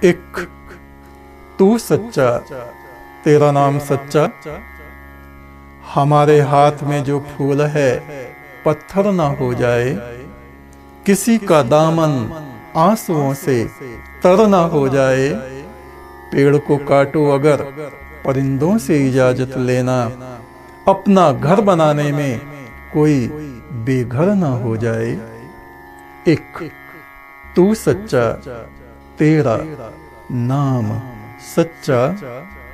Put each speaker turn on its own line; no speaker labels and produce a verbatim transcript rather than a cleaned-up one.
एक तू सच्चा, तेरा नाम सच्चा। हमारे हाथ में जो फूल है पत्थर ना हो जाए, किसी का दामन आंसुओं से तर ना हो जाए। पेड़ को काटो अगर परिंदों से इजाजत लेना, अपना घर बनाने में कोई बेघर ना हो जाए। एक तू सच्चा, तेरा नाम सच्चा।